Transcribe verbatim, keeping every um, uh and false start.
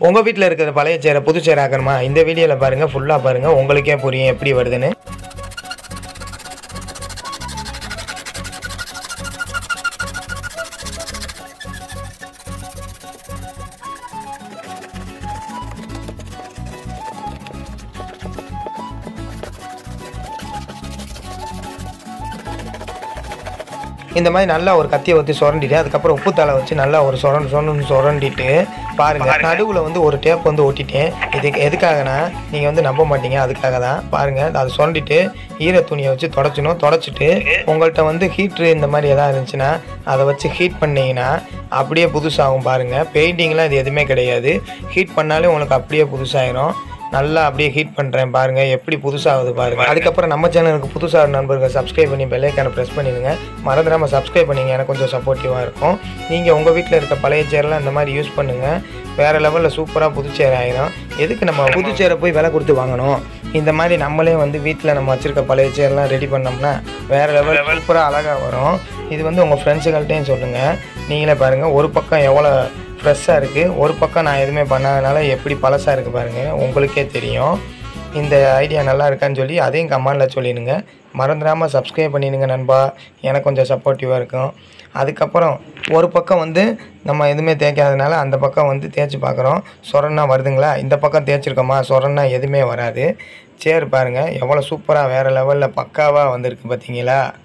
உங்கள் வீட்டில் இருக்கிற பழைய சேரை புது சேர் ஆக்கணுமா? இந்த வீடியோவில் பாருங்கள், ஃபுல்லாக பாருங்கள், உங்களுக்கே புரியும் எப்படி வருதுன்னு. இந்த மாதிரி நல்லா ஒரு கத்தியை ஊற்றி சுரண்டிட்டு அதுக்கப்புறம் உப்பு தலை வச்சு நல்லா ஒரு சுரண்டு சுரண்டு சுரண்டிட்டு பாருங்கள். நடுவில் வந்து ஒரு டேப் வந்து ஒட்டிட்டேன். இதுக்கு எதுக்காகனா நீங்கள் வந்து நம்ப மாட்டீங்க, அதுக்காக தான். பாருங்கள், அதை சுரண்டிட்டு ஈர துணியை வச்சு தொடச்சிடணும். தொடச்சிட்டு உங்கள்கிட்ட வந்து ஹீட்ரு இந்த மாதிரி எதாவது இருந்துச்சுன்னா அதை வச்சு ஹீட் பண்ணிங்கன்னா அப்படியே புதுசாகும். பாருங்கள், பெயிண்டிங்லாம் இது எதுவுமே கிடையாது. ஹீட் பண்ணாலே உங்களுக்கு அப்படியே புதுசாகிடும். நல்லா அப்படியே ஹீட் பண்ணுறேன் பாருங்கள், எப்படி புதுசாகுது பாருங்கள். அதுக்கப்புறம் நம்ம சேனலுக்கு புதுசாக நண்பர்கள் சப்ஸ்கிரைப் பண்ணி பெல் ஐக்கானை ப்ரெஸ் பண்ணிடுங்க. மறந்துடாமல் சப்ஸ்கிரைப் பண்ணிங்க, எனக்கு கொஞ்சம் சப்போர்ட்டிவாக இருக்கும். நீங்கள் உங்கள் வீட்டில் இருக்க பழைய சேர்லாம் இந்த மாதிரி யூஸ் பண்ணுங்கள், வேறு லெவலில் சூப்பராக புது சேர் ஆகிடும். எதுக்கு நம்ம புது சேரை போய் விலை கொடுத்து வாங்கணும்? இந்த மாதிரி நம்மளே வந்து வீட்டில் நம்ம வச்சுருக்க பழைய சேர்லாம் ரெடி பண்ணோம்னா வேறு லெவல் சூப்பராக அழகாக வரும். இது வந்து உங்கள் ஃப்ரெண்ட்ஸுகள்கிட்டையும் சொல்லுங்கள். நீங்களே பாருங்கள், ஒரு பக்கம் எவ்வளோ ஃப்ரெஷ்ஷாக இருக்குது, ஒரு பக்கம் நான் எதுவுமே பண்ணாதனால எப்படி பழசாக இருக்குது பாருங்கள், உங்களுக்கே தெரியும். இந்த ஐடியா நல்லா இருக்கான்னு சொல்லி அதையும் கமெண்டில் சொல்லிடுங்க. மறந்துடாமல் சப்ஸ்கிரைப் பண்ணிடுங்க நண்பா, எனக்கு கொஞ்சம் சப்போர்ட்டிவாக இருக்கும். அதுக்கப்புறம் ஒரு பக்கம் வந்து நம்ம எதுவுமே தேய்க்காதனால அந்த பக்கம் வந்து தேய்ச்சி பார்க்குறோம். சொரன்னா வருதுங்களா? இந்த பக்கம் தேய்ச்சிருக்கோமா, சொரன்னா எதுவுமே வராது. சேர் பாருங்கள் எவ்வளோ சூப்பராக வேறு லெவலில் பக்காவாக வந்திருக்கு பார்த்தீங்களா?